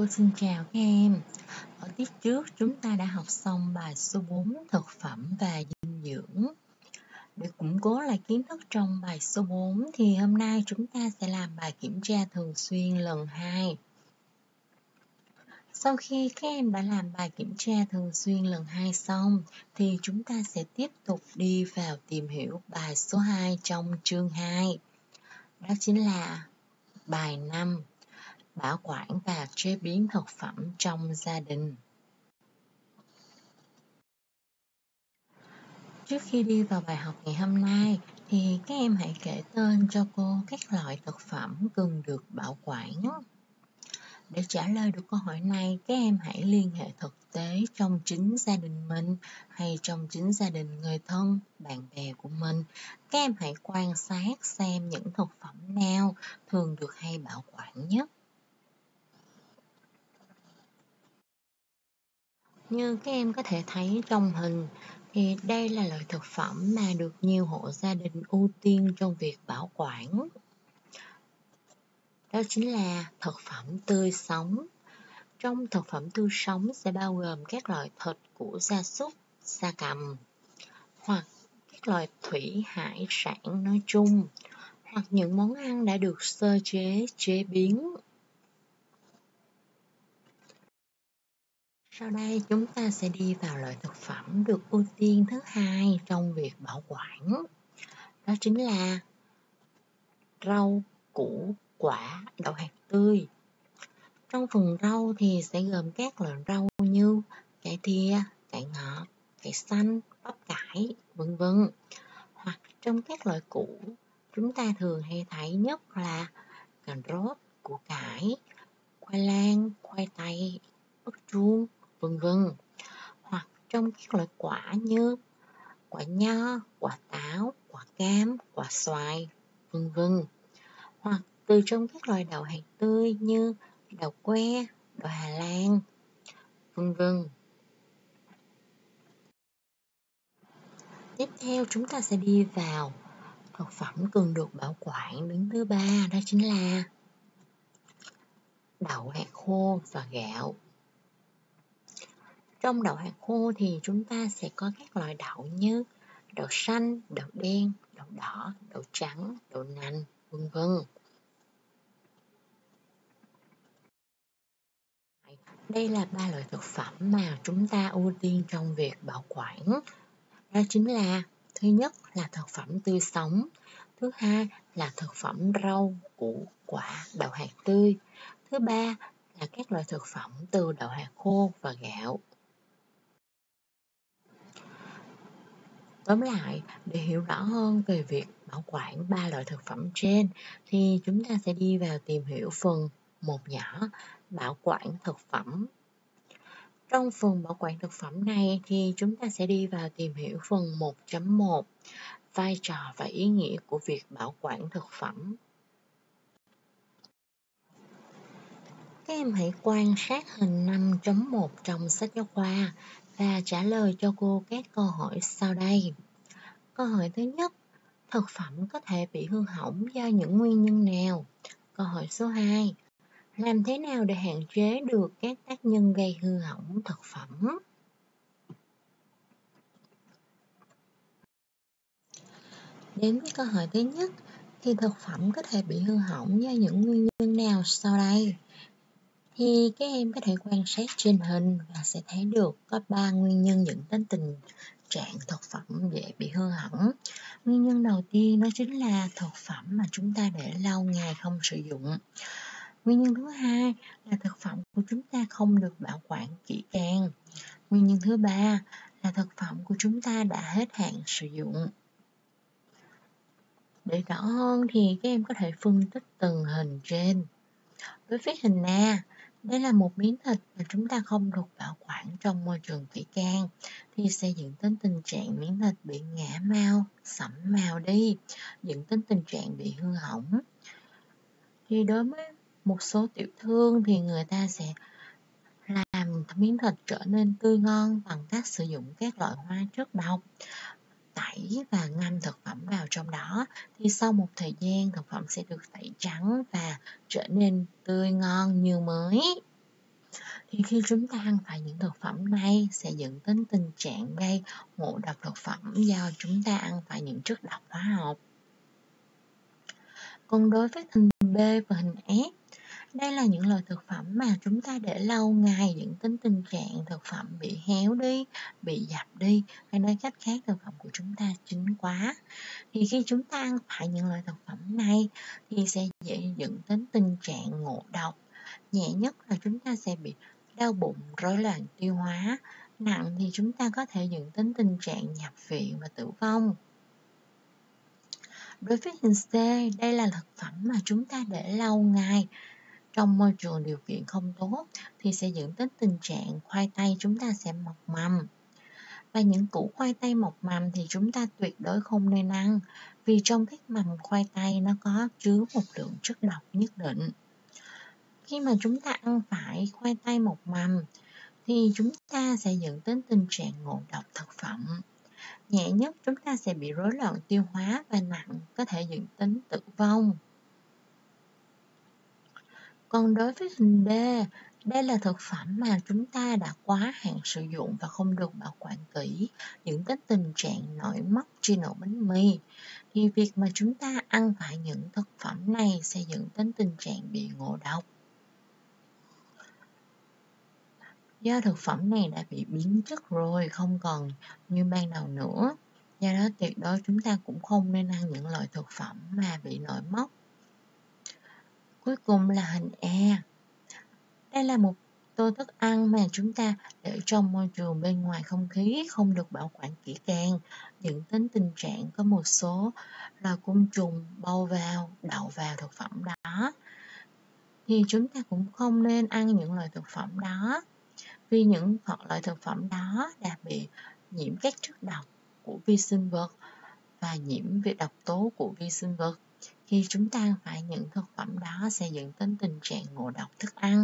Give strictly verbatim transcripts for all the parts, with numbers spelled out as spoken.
Cô xin chào các em. Ở tiết trước chúng ta đã học xong bài số bốn thực phẩm và dinh dưỡng. Để củng cố lại kiến thức trong bài số bốn thì hôm nay chúng ta sẽ làm bài kiểm tra thường xuyên lần hai. Sau khi các em đã làm bài kiểm tra thường xuyên lần hai xong thì chúng ta sẽ tiếp tục đi vào tìm hiểu bài số hai trong chương hai. Đó chính là bài năm. Bảo quản và chế biến thực phẩm trong gia đình. Trước khi đi vào bài học ngày hôm nay thì các em hãy kể tên cho cô các loại thực phẩm cần được bảo quản. Để trả lời được câu hỏi này, các em hãy liên hệ thực tế trong chính gia đình mình hay trong chính gia đình người thân, bạn bè của mình. Các em hãy quan sát xem những thực phẩm nào thường được hay bảo quản nhất. Như các em có thể thấy trong hình thì đây là loại thực phẩm mà được nhiều hộ gia đình ưu tiên trong việc bảo quản. Đó chính là thực phẩm tươi sống. Trong thực phẩm tươi sống sẽ bao gồm các loại thịt của gia súc, gia cầm, hoặc các loại thủy hải sản nói chung, hoặc những món ăn đã được sơ chế, chế biến. Sau đây chúng ta sẽ đi vào loại thực phẩm được ưu tiên thứ hai trong việc bảo quản. Đó chính là rau, củ, quả, đậu hạt tươi. Trong phần rau thì sẽ gồm các loại rau như cải thìa, cải ngọt, cải xanh, bắp cải, vân vân. Hoặc trong các loại củ, chúng ta thường hay thấy nhất là cà rốt, củ cải, khoai lang, khoai tây, ớt chuông, vân vân. Hoặc trong các loại quả như quả nho, quả táo, quả cam, quả xoài, vân vân. Hoặc từ trong các loại đậu hạt tươi như đậu que, đậu Hà Lan, vân vân. Tiếp theo chúng ta sẽ đi vào thực phẩm cần được bảo quản đứng thứ ba, đó chính là đậu hạt khô và gạo. Trong đậu hạt khô thì chúng ta sẽ có các loại đậu như đậu xanh, đậu đen, đậu đỏ, đậu trắng, đậu nành, vân vân. Đây là ba loại thực phẩm mà chúng ta ưu tiên trong việc bảo quản. Đó chính là thứ nhất là thực phẩm tươi sống, thứ hai là thực phẩm rau, củ, quả, đậu hạt tươi, thứ ba là các loại thực phẩm từ đậu hạt khô và gạo. Tóm lại, để hiểu rõ hơn về việc bảo quản ba loại thực phẩm trên thì chúng ta sẽ đi vào tìm hiểu phần một nhỏ, bảo quản thực phẩm. Trong phần bảo quản thực phẩm này thì chúng ta sẽ đi vào tìm hiểu phần một chấm một, vai trò và ý nghĩa của việc bảo quản thực phẩm. Các em hãy quan sát hình năm chấm một trong sách giáo khoa và trả lời cho cô các câu hỏi sau đây. Câu hỏi thứ nhất, thực phẩm có thể bị hư hỏng do những nguyên nhân nào? Câu hỏi số hai, làm thế nào để hạn chế được các tác nhân gây hư hỏng thực phẩm? Đến với câu hỏi thứ nhất, thì thực phẩm có thể bị hư hỏng do những nguyên nhân nào sau đây? Thì các em có thể quan sát trên hình và sẽ thấy được có ba nguyên nhân dẫn đến tình trạng thực phẩm dễ bị hư hỏng. Nguyên nhân đầu tiên đó chính là thực phẩm mà chúng ta để lâu ngày không sử dụng. Nguyên nhân thứ hai là thực phẩm của chúng ta không được bảo quản kỹ càng. Nguyên nhân thứ ba là thực phẩm của chúng ta đã hết hạn sử dụng. Để rõ hơn thì các em có thể phân tích từng hình trên. Đối với hình A, đây là một miếng thịt mà chúng ta không được bảo quản trong môi trường kỹ càng thì sẽ dẫn đến tình trạng miếng thịt bị ngả màu, sẫm màu đi, dẫn đến tình trạng bị hư hỏng. Thì đối với một số tiểu thương thì người ta sẽ làm miếng thịt trở nên tươi ngon bằng cách sử dụng các loại hóa chất độc, tẩy và ngâm thực phẩm vào trong đó, thì sau một thời gian thực phẩm sẽ được tẩy trắng và trở nên tươi ngon như mới. Thì khi chúng ta ăn phải những thực phẩm này sẽ dẫn đến tình trạng gây ngộ độc thực phẩm do chúng ta ăn phải những chất độc hóa học. Còn đối với hình B và hình F, đây là những loại thực phẩm mà chúng ta để lâu ngày dẫn đến tình trạng thực phẩm bị héo đi, bị dập đi, hay nói cách khác thực phẩm của chúng ta chín quá. Thì khi chúng ta ăn phải những loại thực phẩm này thì sẽ dễ dẫn đến tình trạng ngộ độc. Nhẹ nhất là chúng ta sẽ bị đau bụng, rối loạn tiêu hóa. Nặng thì chúng ta có thể dẫn đến tình trạng nhập viện và tử vong. Đối với hình C, đây là thực phẩm mà chúng ta để lâu ngày trong môi trường điều kiện không tốt thì sẽ dẫn đến tình trạng khoai tây chúng ta sẽ mọc mầm. Và những củ khoai tây mọc mầm thì chúng ta tuyệt đối không nên ăn, vì trong các mầm khoai tây nó có chứa một lượng chất độc nhất định. Khi mà chúng ta ăn phải khoai tây mọc mầm thì chúng ta sẽ dẫn đến tình trạng ngộ độc thực phẩm. Nhẹ nhất chúng ta sẽ bị rối loạn tiêu hóa và nặng có thể dẫn đến tử vong. Còn đối với hình D, đây là thực phẩm mà chúng ta đã quá hạn sử dụng và không được bảo quản kỹ, dẫn đến tình trạng nổi mốc trên ổ bánh mì. Thì việc mà chúng ta ăn phải những thực phẩm này sẽ dẫn đến tình trạng bị ngộ độc. Do thực phẩm này đã bị biến chất rồi, không còn như ban đầu nữa. Do đó tuyệt đối chúng ta cũng không nên ăn những loại thực phẩm mà bị nổi mốc. Cuối cùng là hình E. Đây là một tô thức ăn mà chúng ta để trong môi trường bên ngoài không khí không được bảo quản kỹ càng, dẫn đến tình trạng có một số loài côn trùng bâu vào, đậu vào thực phẩm đó. Thì chúng ta cũng không nên ăn những loại thực phẩm đó, vì những loại thực phẩm đó đã bị nhiễm các chất độc của vi sinh vật và nhiễm về độc tố của vi sinh vật. Khi chúng ta ăn phải những thực phẩm đó sẽ dẫn đến tình trạng ngộ độc thức ăn.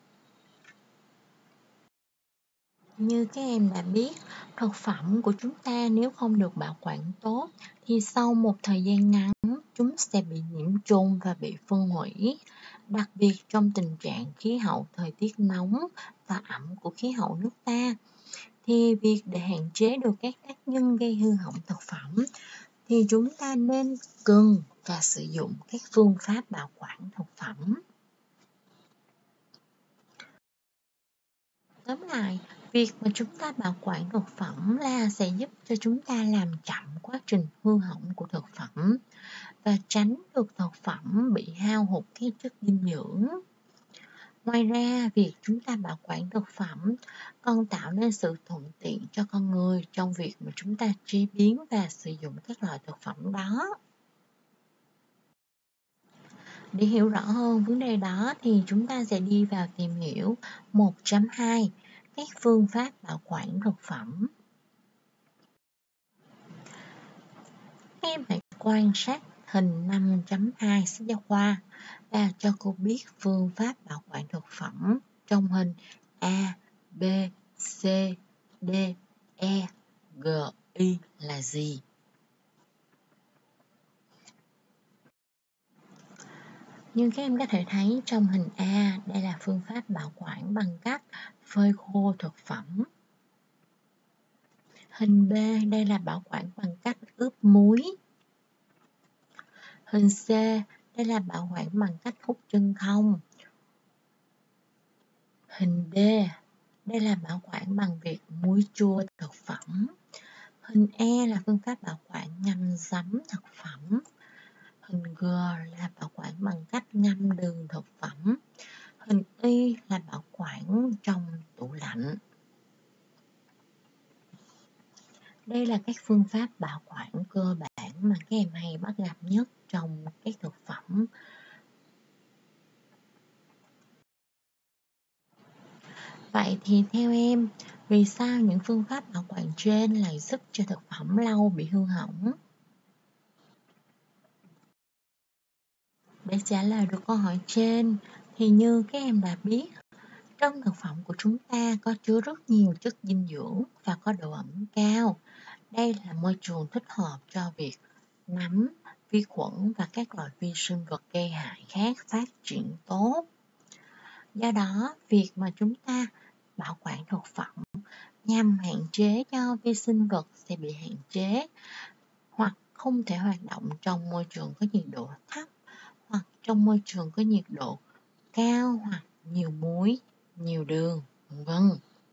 Như các em đã biết, thực phẩm của chúng ta nếu không được bảo quản tốt thì sau một thời gian ngắn chúng sẽ bị nhiễm trùng và bị phân hủy. Đặc biệt trong tình trạng khí hậu thời tiết nóng và ẩm của khí hậu nước ta, thì việc để hạn chế được các tác nhân gây hư hỏng thực phẩm thì chúng ta nên cần và sử dụng các phương pháp bảo quản thực phẩm. Tóm lại, việc mà chúng ta bảo quản thực phẩm là sẽ giúp cho chúng ta làm chậm quá trình hư hỏng của thực phẩm và tránh được thực phẩm bị hao hụt các chất dinh dưỡng. Ngoài ra, việc chúng ta bảo quản thực phẩm còn tạo nên sự thuận tiện cho con người trong việc mà chúng ta chế biến và sử dụng các loại thực phẩm đó. Để hiểu rõ hơn vấn đề đó thì chúng ta sẽ đi vào tìm hiểu một chấm hai, các phương pháp bảo quản thực phẩm. Các em hãy quan sát hình năm chấm hai sách giáo khoa và cho cô biết phương pháp bảo quản thực phẩm trong hình A, B, C, D, E, G, Y là gì? Như các em có thể thấy trong hình A, đây là phương pháp bảo quản bằng cách phơi khô thực phẩm. Hình B, đây là bảo quản bằng cách ướp muối. Hình C, đây là bảo quản bằng cách hút chân không. Hình D, đây là bảo quản bằng việc muối chua thực phẩm. Hình E là phương pháp bảo quản ngâm giấm thực phẩm. Hình G là bảo quản bằng cách ngâm đường thực phẩm. Hình Y là bảo quản trong tủ lạnh. Đây là các phương pháp bảo quản cơ bản mà các em hay bắt gặp nhất trong các thực phẩm. Vậy thì theo em, vì sao những phương pháp bảo quản trên lại giúp cho thực phẩm lâu bị hư hỏng? Để trả lời được câu hỏi trên, thì như các em đã biết, trong thực phẩm của chúng ta có chứa rất nhiều chất dinh dưỡng và có độ ẩm cao. Đây là môi trường thích hợp cho việc nấm, vi khuẩn và các loại vi sinh vật gây hại khác phát triển tốt. Do đó, việc mà chúng ta bảo quản thực phẩm nhằm hạn chế cho vi sinh vật sẽ bị hạn chế hoặc không thể hoạt động trong môi trường có nhiệt độ thấp hoặc trong môi trường có nhiệt độ cao hoặc nhiều muối, nhiều đường, vân vân.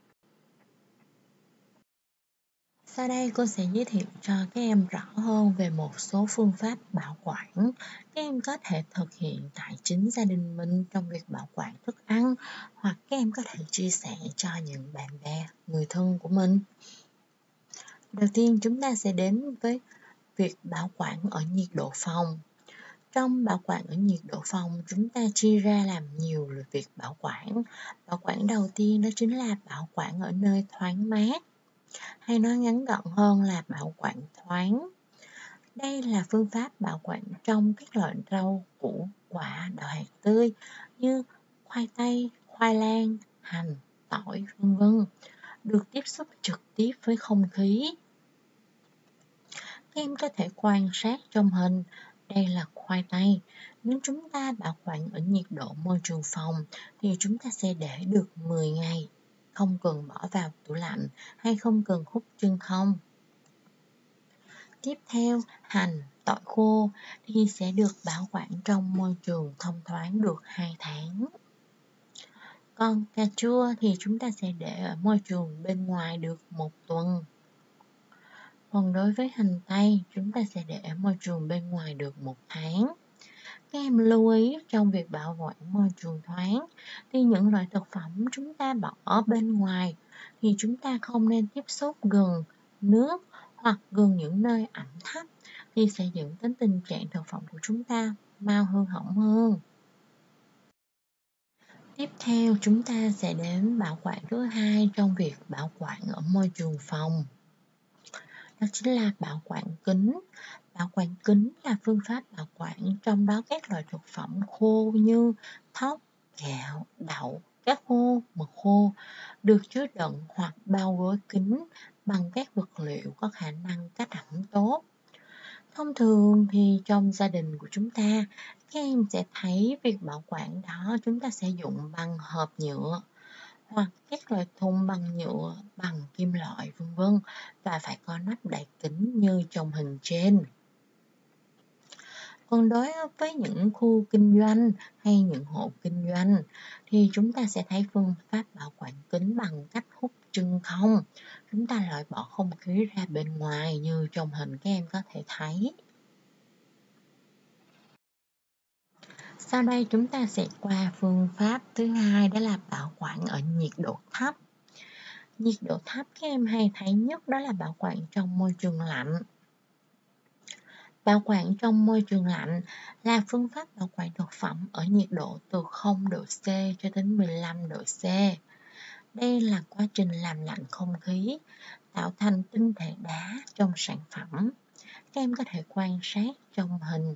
Sau đây cô sẽ giới thiệu cho các em rõ hơn về một số phương pháp bảo quản các em có thể thực hiện tại chính gia đình mình trong việc bảo quản thức ăn, hoặc các em có thể chia sẻ cho những bạn bè, người thân của mình. Đầu tiên chúng ta sẽ đến với việc bảo quản ở nhiệt độ phòng. Trong bảo quản ở nhiệt độ phòng, chúng ta chia ra làm nhiều việc bảo quản. Bảo quản đầu tiên đó chính là bảo quản ở nơi thoáng mát, hay nói ngắn gọn hơn là bảo quản thoáng. Đây là phương pháp bảo quản trong các loại rau, củ, quả, đậu hạt tươi như khoai tây, khoai lang, hành, tỏi, vân vân, được tiếp xúc trực tiếp với không khí. Các em có thể quan sát trong hình, đây là khoai tây. Nếu chúng ta bảo quản ở nhiệt độ môi trường phòng thì chúng ta sẽ để được mười ngày, không cần bỏ vào tủ lạnh hay không cần hút chân không. Tiếp theo, hành, tỏi khô thì sẽ được bảo quản trong môi trường thông thoáng được hai tháng. Còn cà chua thì chúng ta sẽ để ở môi trường bên ngoài được một tuần. Còn đối với hành tây, chúng ta sẽ để ở môi trường bên ngoài được một tháng. Các em lưu ý trong việc bảo quản môi trường thoáng thì những loại thực phẩm chúng ta bỏ bên ngoài thì chúng ta không nên tiếp xúc gần nước hoặc gần những nơi ẩm thấp thì sẽ dẫn đến tình trạng thực phẩm của chúng ta mau hư hỏng hơn. Tiếp theo chúng ta sẽ đến bảo quản thứ hai trong việc bảo quản ở môi trường phòng. Đó chính là bảo quản kín. Bảo quản kín là phương pháp bảo quản trong đó các loại thực phẩm khô như thóc, gạo, đậu, cá khô, mực khô được chứa đựng hoặc bao gói kín bằng các vật liệu có khả năng cách ẩm tốt. Thông thường thì trong gia đình của chúng ta, các em sẽ thấy việc bảo quản đó chúng ta sẽ dùng bằng hộp nhựa hoặc các loại thùng bằng nhựa, bằng kim loại, vân vân, và phải có nắp đậy kín như trong hình trên. Còn đối với những khu kinh doanh hay những hộ kinh doanh thì chúng ta sẽ thấy phương pháp bảo quản kín bằng cách hút chân không. Chúng ta loại bỏ không khí ra bên ngoài như trong hình các em có thể thấy. Sau đây chúng ta sẽ qua phương pháp thứ hai, đó là bảo quản ở nhiệt độ thấp. Nhiệt độ thấp các em hay thấy nhất đó là bảo quản trong môi trường lạnh. Bảo quản trong môi trường lạnh là phương pháp bảo quản thực phẩm ở nhiệt độ từ không độ C cho đến mười lăm độ C. Đây là quá trình làm lạnh không khí, tạo thành tinh thể đá trong sản phẩm. Các em có thể quan sát trong hình.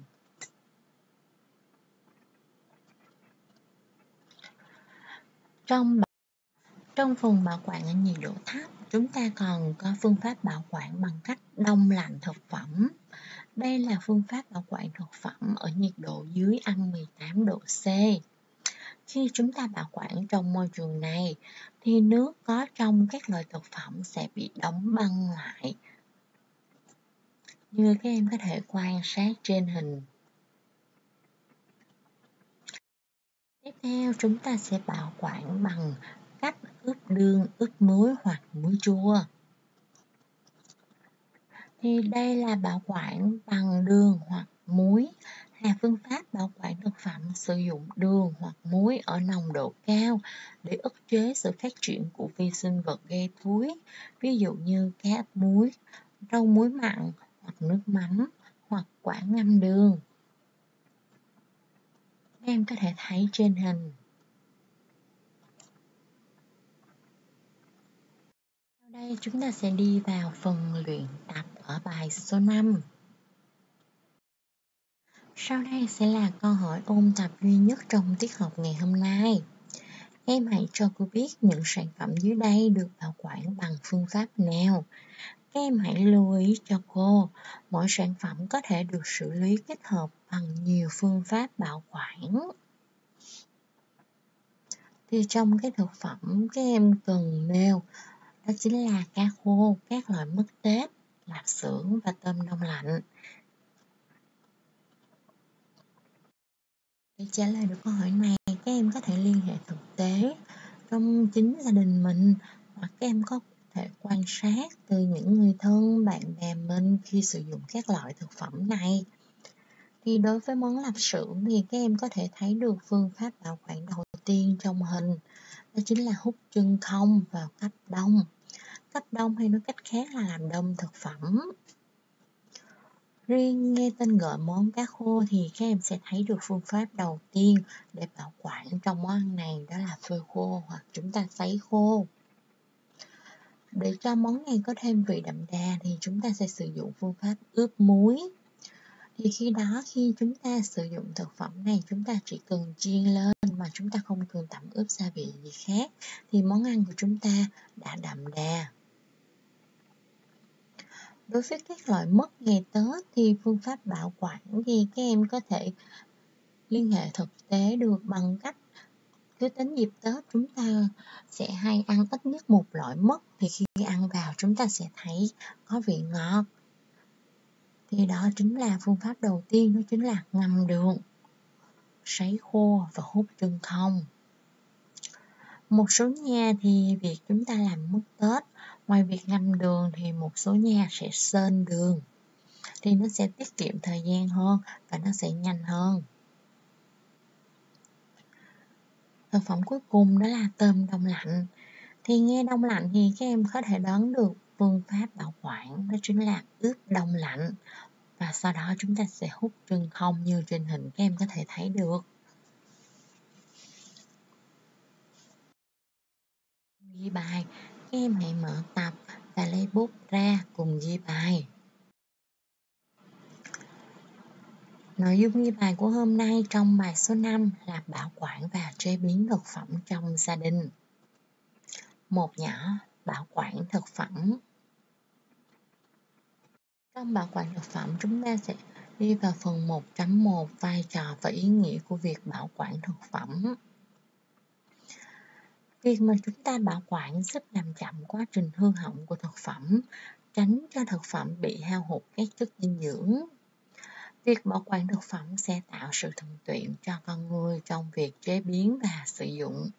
Trong Trong phần bảo quản ở nhiệt độ thấp, chúng ta còn có phương pháp bảo quản bằng cách đông lạnh thực phẩm. Đây là phương pháp bảo quản thực phẩm ở nhiệt độ dưới âm mười tám độ C. Khi chúng ta bảo quản trong môi trường này, thì nước có trong các loại thực phẩm sẽ bị đóng băng lại. Như các em có thể quan sát trên hình. Tiếp theo, chúng ta sẽ bảo quản bằng cách ướp đường, ướp muối hoặc muối chua. Thì đây là bảo quản bằng đường hoặc muối, là phương pháp bảo quản thực phẩm sử dụng đường hoặc muối ở nồng độ cao để ức chế sự phát triển của vi sinh vật gây thúi, ví dụ như cá ướp muối, rau muối mặn hoặc nước mắm hoặc quả ngâm đường. Các em có thể thấy trên hình. Sau đây chúng ta sẽ đi vào phần luyện tập ở bài số năm. Sau đây sẽ là câu hỏi ôn tập duy nhất trong tiết học ngày hôm nay. Em hãy cho cô biết những sản phẩm dưới đây được bảo quản bằng phương pháp nào. Các em hãy lưu ý cho cô, mỗi sản phẩm có thể được xử lý kết hợp bằng nhiều phương pháp bảo quản. Thì trong cái thực phẩm các em cần nêu đó chính là cá khô, các loại mứt tết, lạp xưởng và tôm đông lạnh. Để trả lời được câu hỏi này, các em có thể liên hệ thực tế trong chính gia đình mình, hoặc các em có thể quan sát từ những người thân, bạn bè mình khi sử dụng các loại thực phẩm này. Thì đối với món lạp xưởng thì các em có thể thấy được phương pháp bảo quản đầu tiên trong hình, đó chính là hút chân không vào cấp đông. Cấp đông hay nói cách khác là làm đông thực phẩm. Riêng nghe tên gọi món cá khô thì các em sẽ thấy được phương pháp đầu tiên để bảo quản trong món ăn này, đó là phơi khô hoặc chúng ta sấy khô. Để cho món này có thêm vị đậm đà thì chúng ta sẽ sử dụng phương pháp ướp muối. Thì khi đó khi chúng ta sử dụng thực phẩm này, chúng ta chỉ cần chiên lên mà chúng ta không cần tẩm ướp gia vị gì khác, thì món ăn của chúng ta đã đậm đà. Đối với các loại mứt ngày Tết thì phương pháp bảo quản thì các em có thể liên hệ thực tế được bằng cách cứ đến dịp Tết chúng ta sẽ hay ăn ít nhất một loại mứt, thì khi ăn vào chúng ta sẽ thấy có vị ngọt. Thì đó chính là phương pháp đầu tiên, đó chính là ngâm đường, sấy khô và hút chân không. Một số nhà thì việc chúng ta làm mứt Tết, ngoài việc ngâm đường thì một số nhà sẽ xên đường, thì nó sẽ tiết kiệm thời gian hơn và nó sẽ nhanh hơn. Thực phẩm cuối cùng đó là tôm đông lạnh. Thì nghe đông lạnh thì các em có thể đoán được phương pháp bảo quản, đó chính là ướp đông lạnh. Và sau đó chúng ta sẽ hút chân không như trên hình các em có thể thấy được. Ghi bài, các em hãy mở tập và lấy bút ra cùng ghi bài. Nội dung ghi bài của hôm nay trong bài số năm là bảo quản và chế biến thực phẩm trong gia đình. Một nhỏ, bảo quản thực phẩm. Trong bảo quản thực phẩm chúng ta sẽ đi vào phần một chấm một, vai trò và ý nghĩa của việc bảo quản thực phẩm. Việc mà chúng ta bảo quản giúp làm chậm quá trình hư hỏng của thực phẩm, tránh cho thực phẩm bị hao hụt các chất dinh dưỡng. Việc bảo quản thực phẩm sẽ tạo sự thuận tiện cho con người trong việc chế biến và sử dụng.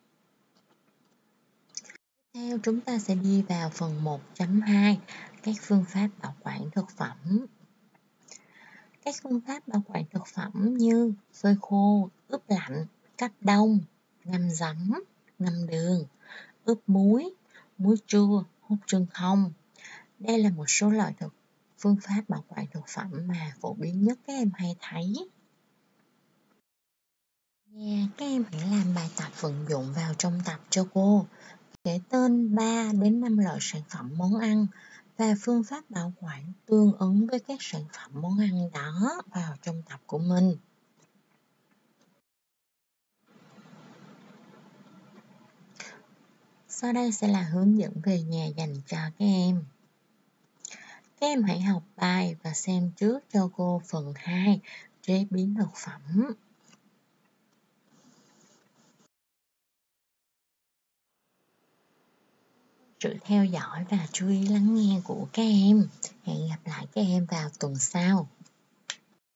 Tiếp theo chúng ta sẽ đi vào phần một chấm hai, các phương pháp bảo quản thực phẩm. Các phương pháp bảo quản thực phẩm như phơi khô, ướp lạnh, cấp đông, ngâm giấm, ngâm đường, ướp muối, muối chua, hút chân không. Đây là một số loại thực phương pháp bảo quản thực phẩm mà phổ biến nhất các em hay thấy. Nhà các em hãy làm bài tập vận dụng vào trong tập cho cô. Kể tên ba đến năm loại sản phẩm món ăn và phương pháp bảo quản tương ứng với các sản phẩm món ăn đó vào trong tập của mình. Sau đây sẽ là hướng dẫn về nhà dành cho các em. Các em hãy học bài và xem trước cho cô phần hai, chế biến thực phẩm. Sự theo dõi và chú ý lắng nghe của các em. Hẹn gặp lại các em vào tuần sau.